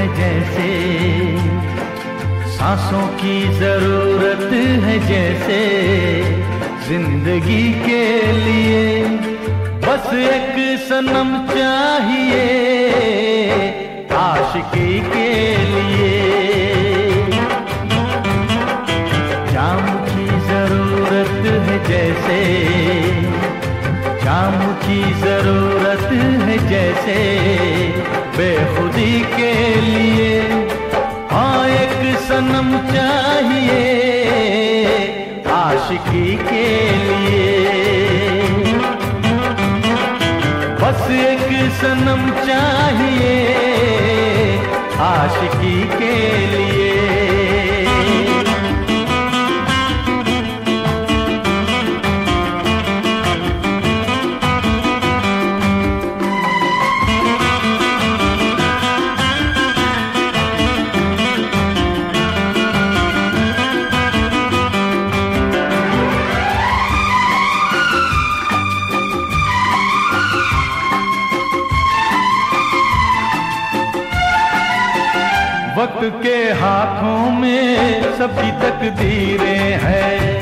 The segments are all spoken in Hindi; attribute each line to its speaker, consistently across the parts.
Speaker 1: जैसे, सांसों की जरूरत है जैसे, जिंदगी के लिए बस एक सनम चाहिए आशिकी के लिए। जाम की जरूरत है जैसे, जाम की जरूरत है जैसे, बेखुदी के लिए हाँ एक सनम चाहिए आशिकी के लिए। बस एक सनम चाहिए आशिकी के लिए। वक्त के हाथों में सबकी तकदीरें हैं,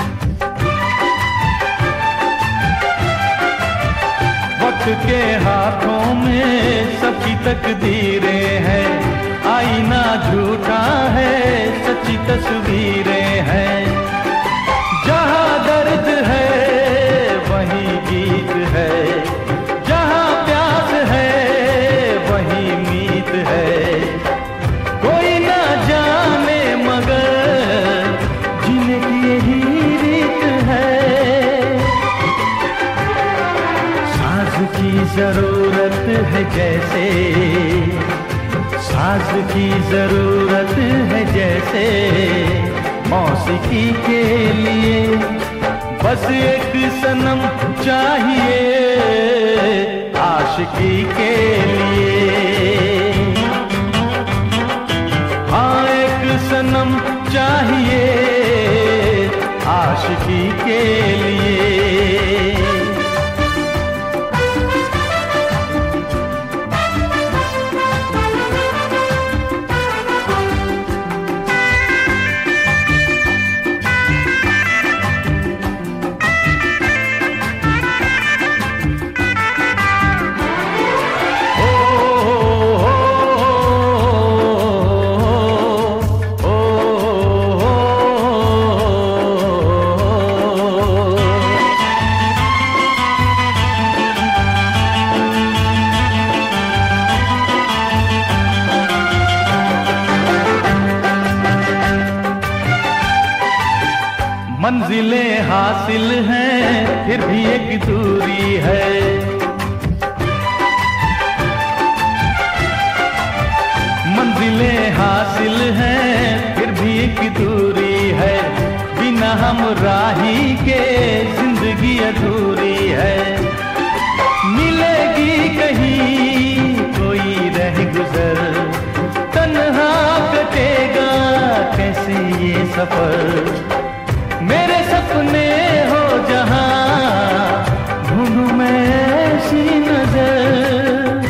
Speaker 1: वक्त के हाथों में सबकी तकदीरें हैं। आईना झूठा है सच्ची तस्वीरें हैं, जहाँ दर्द है वहीं गीत है, जहाँ प्यास है वहीं मीत है। जरूरत है जैसे, साज की जरूरत है जैसे, मौसीकी के लिए बस एक सनम चाहिए आशिकी के लिए। हाँ एक सनम चाहिए आशिकी के लिए। मंजिलें हासिल हैं फिर भी एक दूरी है, मंजिलें हासिल हैं फिर भी एक दूरी है। बिना हम राही के जिंदगी अधूरी है। मिलेगी कहीं कोई रह गुजर, तन्हा कटेगा कैसे ये सफर। मेरे सपने हो जहां ढूंढूं मैं ऐसी नजर,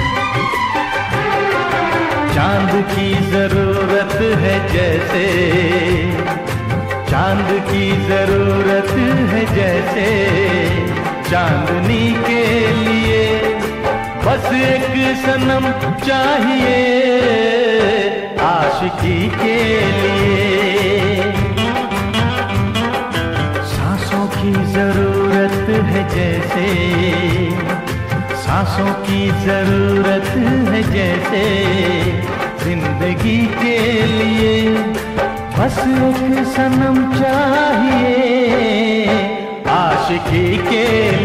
Speaker 1: चांद की जरूरत है जैसे, चांद की जरूरत है जैसे, चांदनी के लिए बस एक सनम चाहिए आशिकी के लिए। की जरूरत है जैसे, सांसों की जरूरत है जैसे, जिंदगी के लिए बस एक सनम चाहिए आशिकी के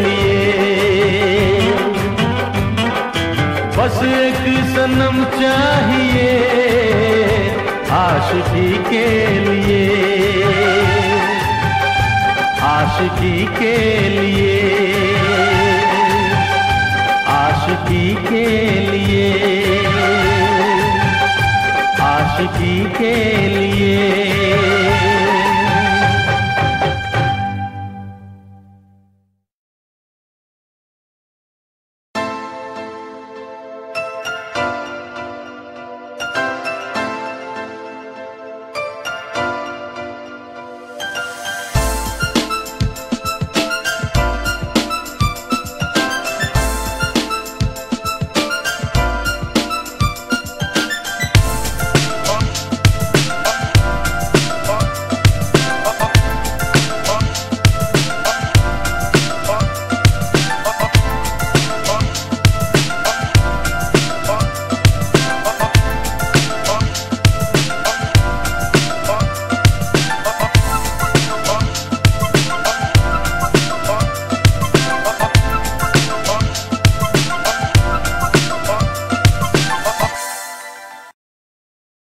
Speaker 1: लिए। बस एक सनम चाहिए आशिकी के लिए, आशिकी के लिए, आशिकी के लिए, आशिकी के